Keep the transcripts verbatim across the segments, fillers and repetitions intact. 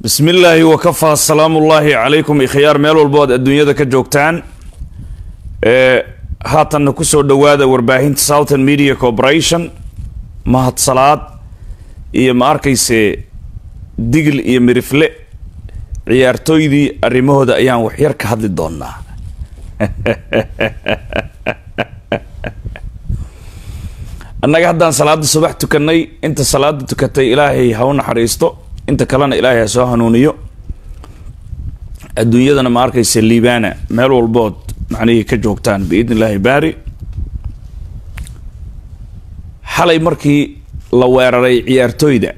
بسم الله وكفى السلام الله عليكم إخيار ميل والبود الدنيا ذا كجوكتان اه هاتن نكسو دوادا ورباهين Southern Media Corporation مهد صلاة إيا ماركيسي ديجل إيا مرفلة عيارتوي دي الرموه دا أيام وحيار كهدل دونا أنك هدان صلاة الصبح تكني انت صلاة تكتي إلهي هون حريستو انت كلنا إلهي سو هنونيو الدنيا دنا ما أركيس الليبانة مالو البود معني كجوكتان بإذن الله باري حالي مركي لويراري عيارتوي دا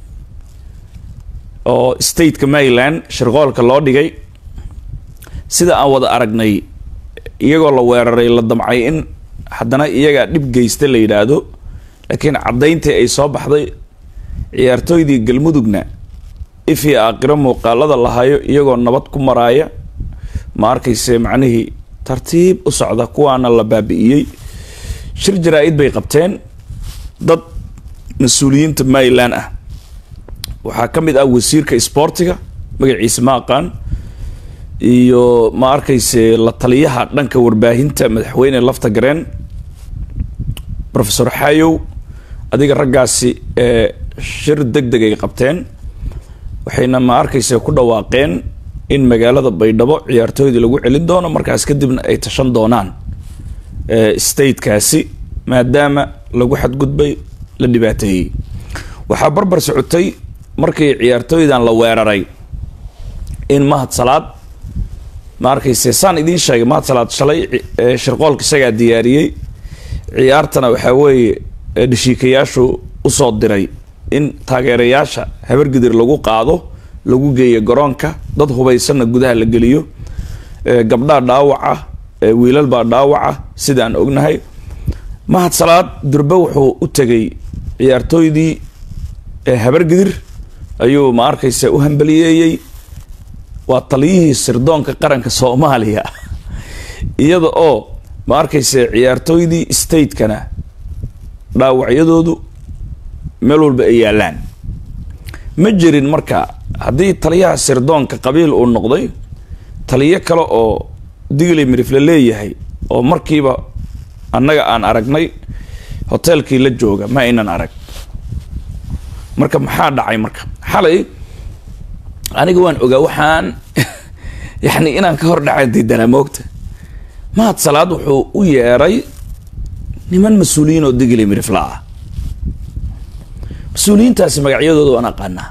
oo state ka Maryland shirqoolka loo dhigay sida aan wada aragnay iyagoo la weeraray la damcay in haddana iyaga dib geystay la yiraahdo laakiin cadeyntii ay soo baxday ciyaartooydii galmudugna ifi aqra muuqaalada la hayo iyagoo nabad ku maraaya ma arkayse macnaheedu tartiib u socda kuwaana la baabi'iyay shir jaraa'id bay qabteen dad mas'uuliyiinta Maryland ah waxaa ka mid ah wasiirka sportiga magaciisa ma aqaan iyo ma arkayse la taliyaha dhanka warbaahinta madaxweyne lafta gareen professor Hayow adiga ragaasi ee shir degdeg ay qabteen waxayna ma arkayse ku dhawaaqeen in magaalada Baydhabo ciyaartooyda lagu celin doono markaas kadibna ay tashan doonaan ee state kaasi maadaama lagu xadgudbay la dhibaateeyay waxa barbar socotay markii ciyaartooydan la weeraray in mahad salaad ma arkayse saan idin sheegay mahad salaad shalay shirqoolka isaga diyaariyay ciyaartana waxa weeye dhishikayaashu u soo diray in taageerayaasha habargidir lagu qaado lagu geeyo garoonka dad hubaysan gudaha la geliyo gabdha dhaawaca wiilal baa dhaawaca sidaan ognahay mahad salaad durba wuxuu u tagay ciyaartooydii habargidir ayuu ma arkayse u hambaliyeeyay waa taliyihii sirdoonka qaranka Soomaaliya iyada oo ma arkayse ciyaartooydii state-kana dhaawacyadoodu meel walba ay yaalaan ma jirin marka haddii taliyaha sirdoonka qabiil uu noqday taliye kale oo digli mirifle leeyahay oo markiiba annaga aan aragnay hotelkii la jooga ma aynan arag marka maxaa dhacay marka xalay aniga waan ogaa waxaan yani inaan ka hor dhacay diidana moogta mahad salaad wuxuu u yeeray niman mas'uuliyiin oo digli mirifla ah mas'uuliyiintaasi magacyadooda waan aqaanaa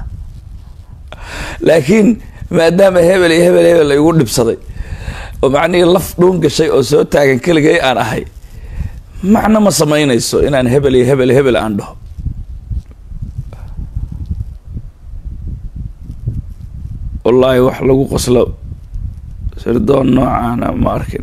laakiin maadaama hebel iyo hebel hebel igu dhibsaday oo macnihii laf dhuun gashay oo soo taagan keligay aan ahay macna ma samaynayso inaan hebel iyo hebel hebel aan dhaho والله wax lagu qoslo sirdoon noocan ma arkin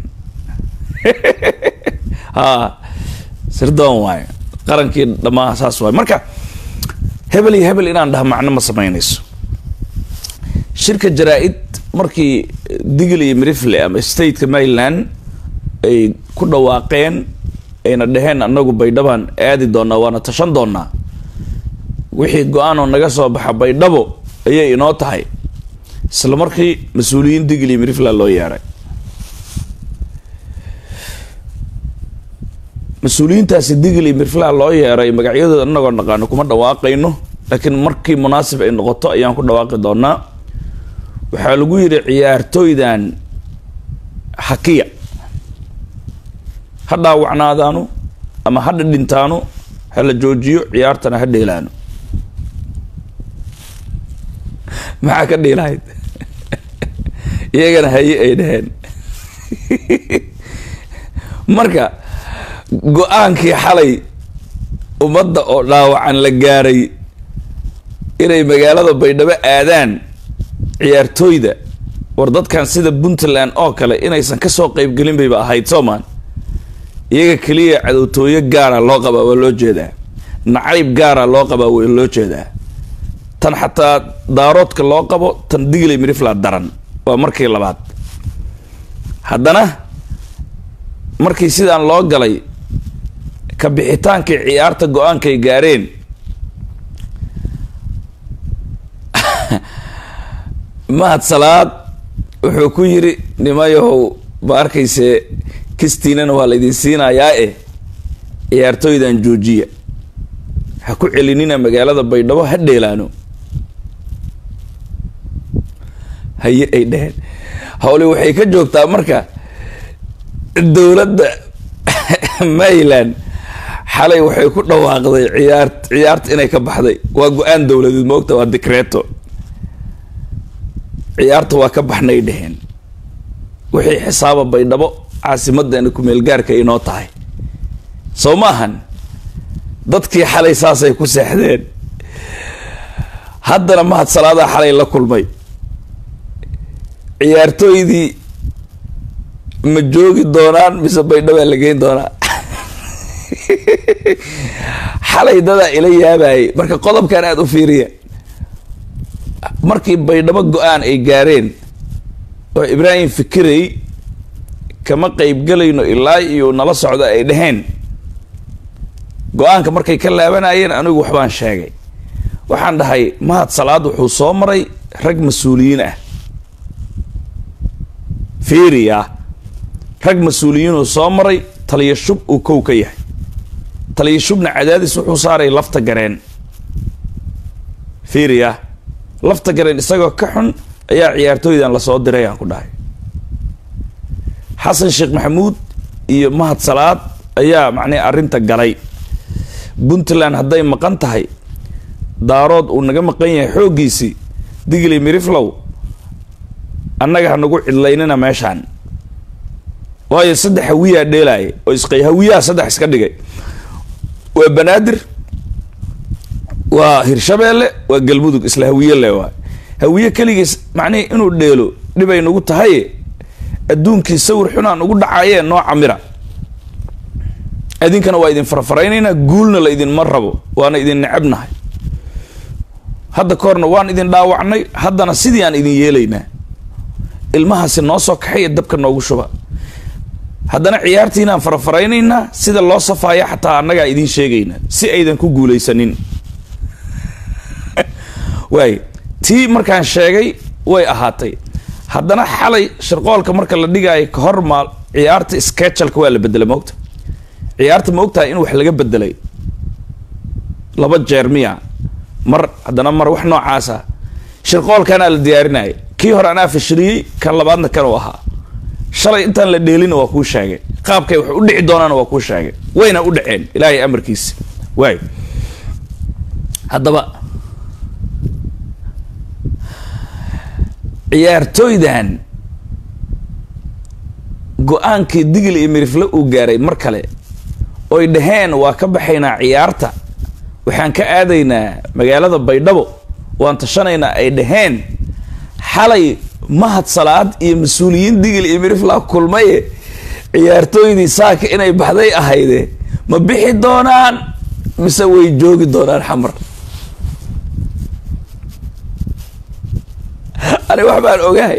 ha sirdoon waay qarankii dhamaa saas waay marka hebel iyo hebel inaan dhaha macna ma samaynayso shirka jaraa'id markii digli mirifle ama state-ka Maryland ay ku dhawaaqeen ayna dhaheen anagu Baydhabo aadi doona waana tashan doona wixii go'aan oo naga soo baxa Baydhabo ayay inoo tahay isla markii mas'uuliyiin digli mirifla loo yeeray mas'uuliyiintaasi digli mirifla loo yeeray magacyadooda anagoo naqaano kuma dhawaaqayno laakiin markii munaasib ay noqoto ayaan ku dhawaaqi doonaa waxaa lagu yiri ciyaartooydan hakiya ha dhaawacnaadaanu ama ha dhintaano ha la joojiyo ciyaartana ha dheelaano maxaa ka dhiilahayd iyagana haye ay dhaheen marka go-aankii xalay ummadda oo dhaawacan la gaaray inay magaalada Baydhabo aadaan ciyaartooyda war dadkan sida Puntland oo kale inaysan ka soo qayb galin bayba ahayd Soomaan iyaga kaliya cadowtooyo gaara loo qabaa waa loo jeedaa nacayb gaara loo qabaa waa loo jeedaa tan xataa daaroodka loo qabo tan digli mirifla daran waa markii labaad haddana markii sidaan loo galay ka bixitaankii ciyaarta go-aankay gaareen mahad salaad wuxuu ku yiri nimayow ma arkayse kistiinana waa la idin siinayaa ee ciyaartooydan joojiya ha ku celinina magaalada Baydhabo ha dheelaano haye ay dhaheen hawle waxay ka joogtaa marka dawladda Mayland xalay waxay ku dhawaaqday ciyaar ciyaarta inay ka baxday waa go'aan dawladeed moogta waa decreto ciyaarta waa ka baxnay dhaheen wixii xisaaba Baydhabo caasimadeena ku meel gaarka inoo tahay soo maahan dadkii xalay saasay ku seexdeen haddana mahad salaada xalay la kulmay ciyaartooydii ma joogi doonaan mise Baydhabo la geyn doonaa xalay dada ila yaabay marka qodobkan aad u fiiriya markii Baydhabo go'aan ay gaareen oo Ibrahim Fikirey kama qayb galayno ilaa iyo nala socda ay dhaheen go'aanka markay ka laabanayeen anigu waxbaan sheegay waxaan dhahay mahad salaad wuxuu soo maray rag mas'uuliyiin ah fiiriya rag mas'uuliyiin oo soo maray taliya shub uu kow ka yahay taliya shubna cadaadis wuxuu saaray lafta gareen fiiriya lafta gareen isagoo ka xun ayaa ciyaartooydan la soo diray aan ku dhahay xasan sheekh maxamuud iyo mahad salaad ayaa macnay arinta galay Puntland hadday maqan tahay daarood uu naga maqan yahay xoogiisi digli miriflow annaga nagu cidlaynina meeshaan waayo saddex hawiya dheelay oo isqay hawiya saddex iska dhigay waa banaadir waa hirshabeelle waa galmudug isla hawiye le waa hawiye kaligiis macnay inuu dheelo dhibay nagu tahay adduunkii sawir xunaan ugu dhacayeen noo camira adinkana waa idin farfaraynayna guulna la idin marrabo waana idin nacabnahay hadda koorna waan idin dhaawacnay haddana sidii aan idin yeelaynaa ilmahaasi noo soo kaxay dabka noogu shuba haddana ciyaartiina aan farfaraynayna sida loo safaaya xataa annaga idin sheegayna si aydan ku guulaysanin way tii markaan sheegay way ahaatay haddana xalay shirqoolka marka la dhigay ka hor maal ciyaarta schedule-ka waa la bedelay moogta ciyaarta moogtaa in wax laga bedelay laba jeer miya mar haddana mar wax noocaas ah shirqoolkana la diyaarinay kii hore anaa fashiriyay kan labaadna kan uu ahaa shalay intaan la dheelin waa kuu sheegay qaabkay wax u dhici doonaan waa kuu sheegay wayna u dhaceen ilaahay amarkiisa way haddaba ciyaartooydan go'aankii digil iyo mirifle uu gaaray mar kale oy dhaheen waa ka baxaynaa ciyaarta waxaan ka aadaynaa magaalada Baydhabo waan tashanaynaa ay dhaheen xalay mahad salaad iyo mas'uuliyiin digil iyo mirifle kulmay ciyaartooydii saaka inay baxday ahayde ma bixi doonaan mise way joogi doonaan xamar أنا واحد أنا أوجاي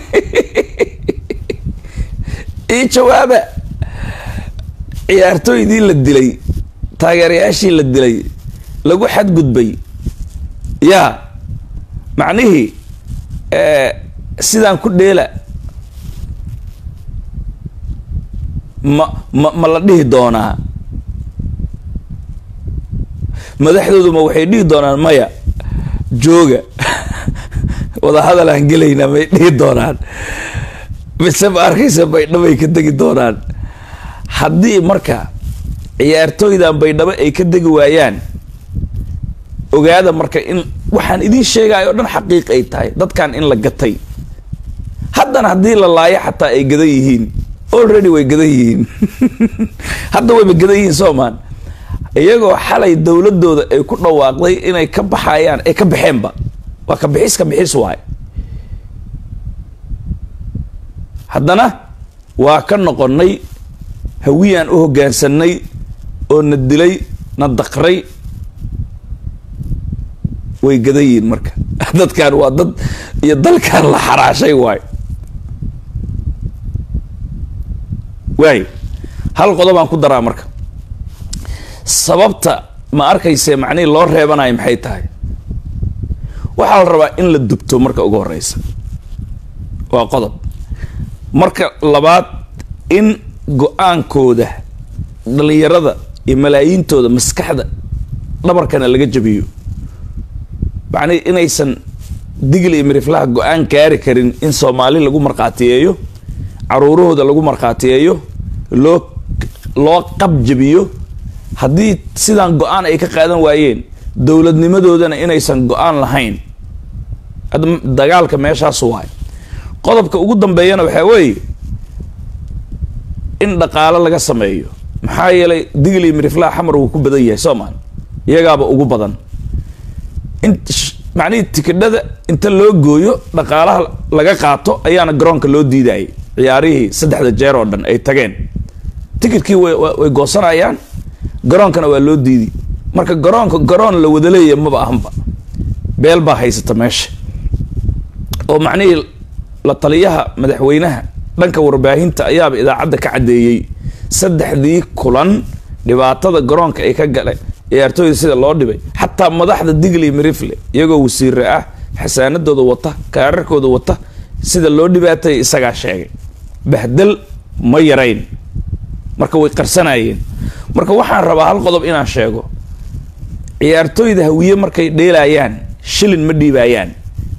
إيه جوابه ciyaartooy dii la dilay taageerayaashii la dilay lagu xad gudbay ya macnihi ee sidaan ku dheela ma ma la dhihi doonaa madaxdoodu ma waxay dhihi doonaan maya jooga wada hadal aan gelayna may dhihi doonaan mise ma arkaysa Baydhabo ay ka degi doonaan haddii marka ciyaartooydan Baydhabo ay ka degi waayaan ogaada marka in waxaan idin sheegayo dhan xaqiiq ay tahay dadkan in la gatay haddana haddii la laayo xataa ay gadan yihiin already way gadan yihiin hadda way gadan yihiin Soomaan iyagoo xalay dawladooda ay ku dhawaaqday inay ka baxayaan ay ka baxeenba waa ka bixis ka bixis waay haddana waa ka noqonay hawiyaan u hoggaansanay oo na dilay na daqray way gadayiin marka dadkan waa dad iyo dalkan la xaraashay waay waay hal qodob aan ku daraa marka sababta ma arkayse macnii loo reebanayo maxay tahay waxaa la rabaa in la dubto marka ugu horeysa waa qodob marka labaad in go-aankooda dhalinyarada iyo malaayiintooda maskaxda dhabarkana laga jabiyo macnii inaysan digil iyo miriflaha go-aan gaari karin in Soomaali lagu marqaatiyeeyo caruurahooda lagu marqaatiyeeyo loo loo qabjabiyo haddii sidaan go-aan ay ka qaadan waayeen dowladnimadoodana inaysan go-aan lahayn dagaalka meeshaas waay qodobka ugu dambeeyana waxa weeye in dhaqaale laga sameeyo maxaa yeelay digil iyo miriflaha xamar uu ku badan yahay Soomaali iyagaaba ugu badan in macnii tikidhada inta loo gooyo dhaqaalaha laga qaato ayaana garoonka loo diiday ciyaarihii saddexda jeer oo dhan ay tageen tikidkii way way goosanayaan garoonkana waa loo diidi marka garoonka garoon la wada leeyahay maba ahanba beel baa haysata meesha oo macnii la taliyaha madaxweynaha dhanka warbaahinta ayaaba idaacadda ka cadeeyay saddexdii kulan dhibaatada garoonka ay ka galay ciyaartooyda sida loo dhibay xataa madaxda digil iyo mirifle iyagoo wasiir ah xasaanadooda wata kaararkooda wata sida loo dhibaatay isaga sheegay bahdal ma yarayn marka way qarsanayeen marka waxaan rabaa hal qodob inaan sheego ciyaartooyda hawiye markay dheelayaan shilin ma dhiibayaan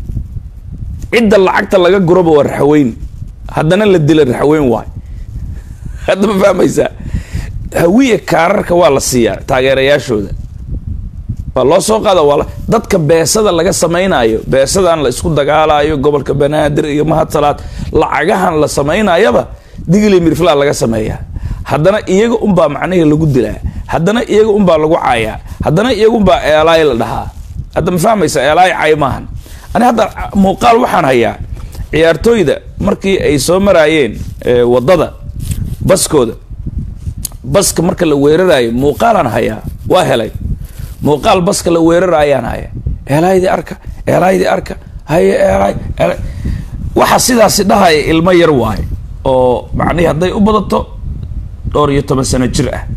cidda lacagta laga gurabo waa raxweyn haddana la dila raxweyn waay hadda ma fahmaysaa hawiye kaararka waa la siiyaa taageerayaashooda waa loo soo qaada waa dadka beesada laga samaynayo beesadaan la isku dagaalayo gobolka banaadir iyo mahad salaad lacagahan la samaynayaba digil iyo mirifla laga sameeyaa haddana iyaga unbaa macnaheeda lagu dilaa haddana iyaga unbaa lagu caayaa haddana iyaga unbaa eelaay la dhahaa hadda ma fahmaysa eelaay caay maahan ani hadda muuqaal waxaan hayaa ciyaartooyda markii ay soo maraayeen wadada baskooda baska marka la weerarayo muuqaalaan hayaa waa helay muuqaal baska la weerarayaan haya eelaaydi arka eelaaydi arka haye eelaay waxa sidaasi dhahaya ilmo yar waay oo macnaheedu hadday u badato dhowr iyo toban sano jir ah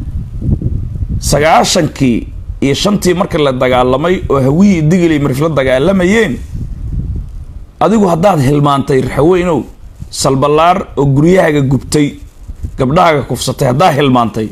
sagaashankii iyo shantii marka la dagaalamay oo hawiyi digil iyo mirifla dagaalamayeen adigu haddaad hilmaantay raxweynow salbalaar oo guryahaaga gubtay gabdhahaaga kufsatay haddaa hilmaantay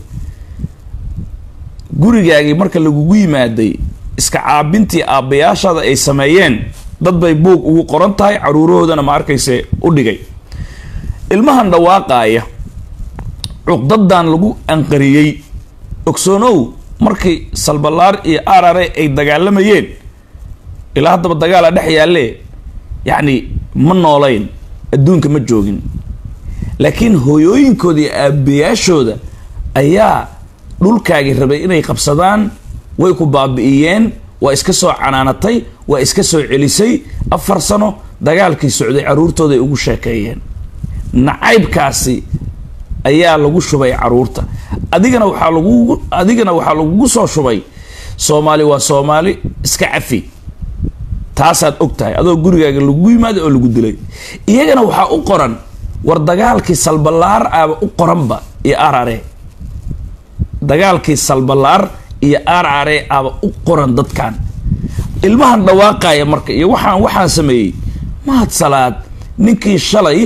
gurigaagii marka lagugu yimaaday iska caabintii aabbayaashaada ay sameeyeen dad bay buug ugu qoran tahay caruurahoodana ma arkayse u dhigay ilmahan dhawaaqaaya cuqdadan lagu anqariyey ogsoonow markii salbalaar iyo arare ay dagaalamayeen ilaa haddaba dagaala dhex yaalle yacni ma noolayn adduunka ma joogin laakiin hooyooyinkooda iyo aabbayaashooda ayaa dhulkaagii rabay inay qabsadaan way ku baabi'iyeen waa iska soo canaanatay waa iska soo celisay afar sano dagaalkii socday caruurtooda ay ugu sheekeeyeen nacaybkaasi ayaa lagu shubay caruurta adigana waxaa lagu adigana waxaa lagu soo shubay Soomaali waa Soomaali iska cafi taasaad ogtahay adoo gurigaaga lagu yimaado oo lagu dilay iyagana waxaa u qoran war dagaalkii salbalaar aaba u qoranba iyo arare dagaalkii salbalaar iyo arare aaba u qoran dadkan ilmahan dhawaaqaya marka iyo waxaan waxaan sameeyay mahad salaad ninkii shalay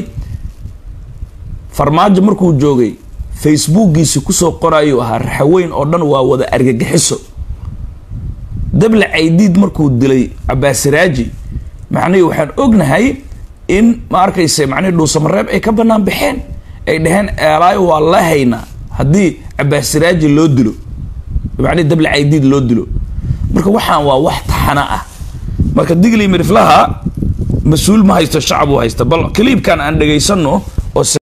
farmaajo markuu joogay facebookiisa ku soo qorayo ahaa raxweyn oo dhan waa wada argagixiso dabla caydiid markuu dilay Cabbaasiraaji macnaheedu waxaan ognahay in ma arkayse macnaheedu dhuusamareeb ay ka banaan bixeen ay dhaheen eelaay waa la hayna haddii Cabbaasiraaji loo dilo macnaheedu dabla caydiid loo dilo marka waxaan waa wax taxana ah marka digli miriflaha mas'uul ma haysto shacab u haysta bal kliibkan aan dhageysano